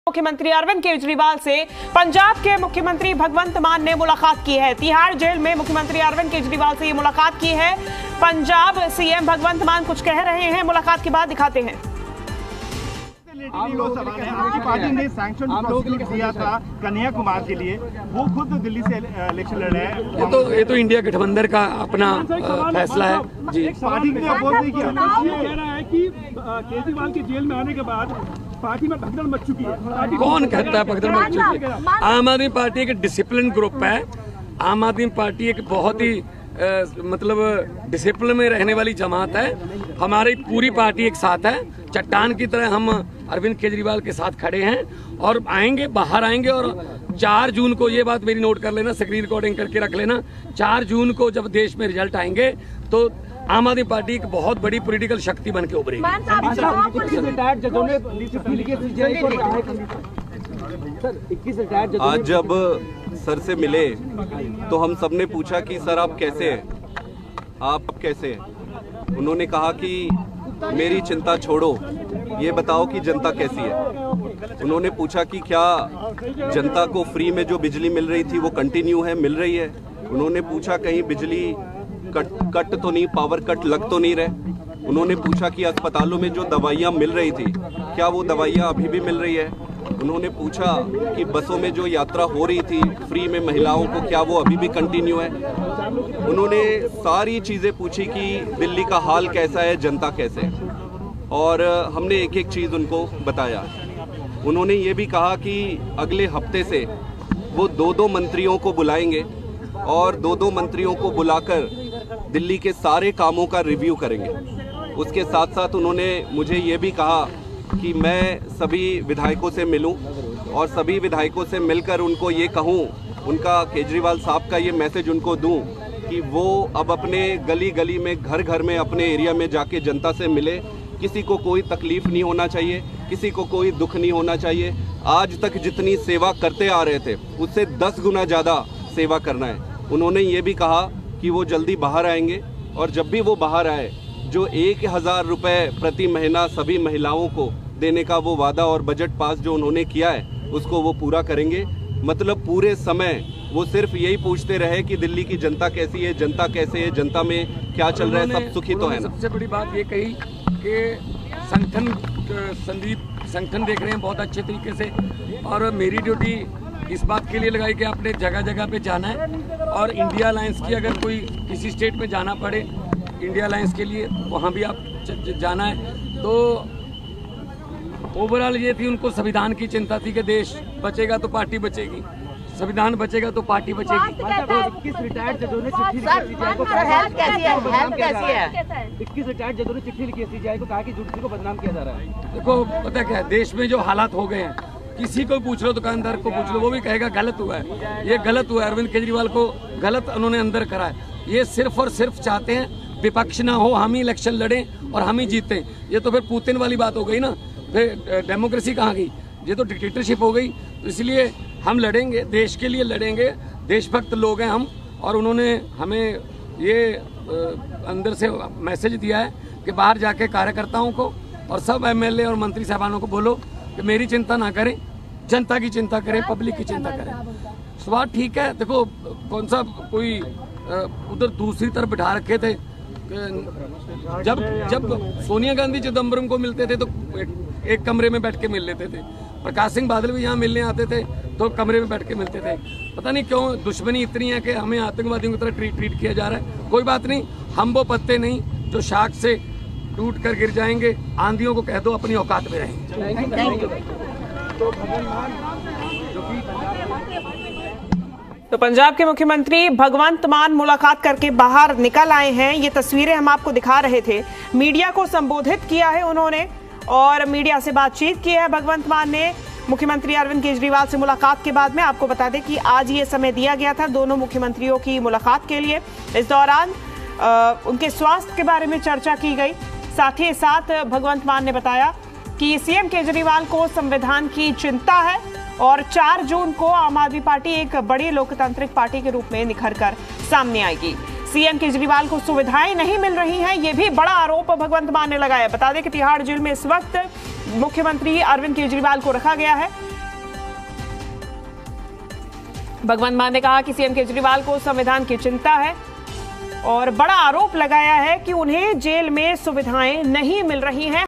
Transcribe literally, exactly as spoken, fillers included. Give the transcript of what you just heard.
मुख्यमंत्री अरविंद केजरीवाल से पंजाब के मुख्यमंत्री भगवंत मान ने मुलाकात की है। तिहाड़ जेल में मुख्यमंत्री अरविंद केजरीवाल से ये मुलाकात की है। पंजाब सीएम भगवंत मान कुछ कह रहे हैं, मुलाकात के बाद दिखाते हैं। आपकी पार्टी ने सैंक्शन प्रोसीक्यूट दिया था कन्हैया के लिए, वो खुद दिल्ली से इलेक्शन लड़ रहे हैं। ये तो ये तो इंडिया गठबंधन का अपना फैसला है जी। पार्टी ने अपोज नहीं किया। कह रहा है कि केजरीवाल के जेल में आने के बाद पार्टी में भगदड़ मच चुकी है। कौन कहता है भगदड़ मच चुकी है? आम आदमी पार्टी एक डिसिप्लिन ग्रुप है। आम आदमी पार्टी एक बहुत ही आ, मतलब डिसिप्लिन में रहने वाली जमात है। हमारी पूरी पार्टी एक साथ है। चट्टान की तरह हम अरविंद केजरीवाल के साथ खड़े हैं और आएंगे, बाहर आएंगे। और चार जून को, ये बात मेरी नोट कर लेना, स्क्रीन रिकॉर्डिंग करके रख लेना, चार जून को जब देश में रिजल्ट आएंगे तो आम आदमी पार्टी एक बहुत बड़ी पॉलिटिकल शक्ति बन के उभरेगी। आज जब सर से मिले तो हम सब ने पूछा कि सर आप कैसे हैं, आप कैसे हैं? उन्होंने कहा कि मेरी चिंता छोड़ो, ये बताओ कि जनता कैसी है। उन्होंने पूछा कि क्या जनता को फ्री में जो बिजली मिल रही थी वो कंटिन्यू है, मिल रही है। उन्होंने पूछा कहीं बिजली कट कट तो नहीं, पावर कट लग तो नहीं रहे। उन्होंने पूछा कि अस्पतालों में जो दवाइयाँ मिल रही थी क्या वो दवाइयाँ अभी भी मिल रही है। उन्होंने पूछा कि बसों में जो यात्रा हो रही थी फ्री में महिलाओं को, क्या वो अभी भी कंटिन्यू है। उन्होंने सारी चीज़ें पूछी कि दिल्ली का हाल कैसा है, जनता कैसे है, और हमने एक एक चीज़ उनको बताया। उन्होंने ये भी कहा कि अगले हफ्ते से वो दो दो मंत्रियों को बुलाएंगे और दो दो मंत्रियों को बुलाकर दिल्ली के सारे कामों का रिव्यू करेंगे। उसके साथ साथ उन्होंने मुझे ये भी कहा कि मैं सभी विधायकों से मिलूं और सभी विधायकों से मिलकर उनको ये कहूं, उनका केजरीवाल साहब का ये मैसेज उनको दूं कि वो अब अपने गली गली में, घर घर में, अपने एरिया में जाके जनता से मिले। किसी को कोई तकलीफ नहीं होना चाहिए, किसी को कोई दुख नहीं होना चाहिए। आज तक जितनी सेवा करते आ रहे थे उससे दस गुना ज़्यादा सेवा करना है। उन्होंने ये भी कहा कि वो जल्दी बाहर आएंगे और जब भी वो बाहर आए जो एक हज़ार रुपये प्रति महीना सभी महिलाओं को देने का वो वादा और बजट पास जो उन्होंने किया है उसको वो पूरा करेंगे। मतलब पूरे समय वो सिर्फ यही पूछते रहे कि दिल्ली की जनता कैसी है, जनता कैसे है, जनता में क्या चल रहा है, सब सुखी तो है ना। सबसे बड़ी बात ये कही कि संगठन, संदीप संगठन देख रहे हैं बहुत अच्छे तरीके से, और मेरी ड्यूटी इस बात के लिए लगाई कि आपने जगह जगह पे जाना है और इंडिया अलायंस की अगर कोई किसी स्टेट में जाना पड़े इंडिया अलायंस के लिए, वहाँ भी आप जाना है। तो ओवरऑल ये थी, उनको संविधान की चिंता थी कि देश बचेगा तो पार्टी बचेगी, संविधान बचेगा तो पार्टी बचेगी। इक्कीस रिटायर्ड जजों ने चिट्ठी लिखी सीजीआई को, इक्कीस रिटायर्ड जजों ने चिट्ठी लिखी सीजीआई को, कहा कि जुडिशरी को बदनाम किया जा रहा है। देखो पता क्या है, देश में जो हालात हो गए हैं, किसी को पूछ लो, दुकानदार को पूछ लो, वो भी कहेगा गलत हुआ है, ये गलत हुआ है, अरविंद केजरीवाल को गलत उन्होंने अंदर करा है। ये सिर्फ और सिर्फ चाहते हैं विपक्ष ना हो, हम ही इलेक्शन लड़ें और हम ही जीतें। ये तो फिर पुतिन वाली बात हो गई ना, फिर डेमोक्रेसी कहाँ गई, ये तो डिक्टेटरशिप हो गई। तो इसलिए हम लड़ेंगे, देश के लिए लड़ेंगे, देशभक्त लोग हैं हम। और उन्होंने हमें ये अंदर से मैसेज दिया है कि बाहर जाके कार्यकर्ताओं को और सब एमएलए और मंत्री साहबानों को बोलो कि मेरी चिंता ना करें, जनता की चिंता करें, पब्लिक की चिंता करें। सवाल ठीक है, देखो कौन सा कोई उधर दूसरी तरफ बिठा रखे थे। जब जब सोनिया गांधी चिदम्बरम को मिलते थे तो एक, एक कमरे में बैठ के मिल लेते थे, प्रकाश सिंह बादल भी यहाँ मिलने आते थे तो कमरे में बैठ के मिलते थे। पता नहीं क्यों दुश्मनी इतनी है कि हमें आतंकवादियों की तरह ट्रीट ट्रीट किया जा रहा है। कोई बात नहीं, हम वो पत्ते नहीं जो शाख से टूट कर गिर जाएंगे। आंधियों को कह दो अपनी औकात में रहेंगे। तो पंजाब के मुख्यमंत्री भगवंत मान मुलाकात करके बाहर निकल आए हैं। ये तस्वीरें हम आपको दिखा रहे थे। मीडिया को संबोधित किया है उन्होंने और मीडिया से बातचीत की है भगवंत मान ने मुख्यमंत्री अरविंद केजरीवाल से मुलाकात के बाद में। आपको बता दें कि आज ये समय दिया गया था दोनों मुख्यमंत्रियों की मुलाकात के लिए। इस दौरान आ, उनके स्वास्थ्य के बारे में चर्चा की गई। साथ ही साथ भगवंत मान ने बताया कि सीएम केजरीवाल को संविधान की चिंता है और चार जून को आम आदमी पार्टी एक बड़ी लोकतांत्रिक पार्टी के रूप में निखर कर सामने आएगी। सीएम केजरीवाल को सुविधाएं नहीं मिल रही हैं, ये भी बड़ा आरोप भगवंत मान ने लगाया। बता दें कि तिहाड़ जेल में इस वक्त मुख्यमंत्री अरविंद केजरीवाल को रखा गया है। भगवंत मान ने कहा कि सीएम केजरीवाल को संविधान की चिंता है और बड़ा आरोप लगाया है कि उन्हें जेल में सुविधाएं नहीं मिल रही हैं।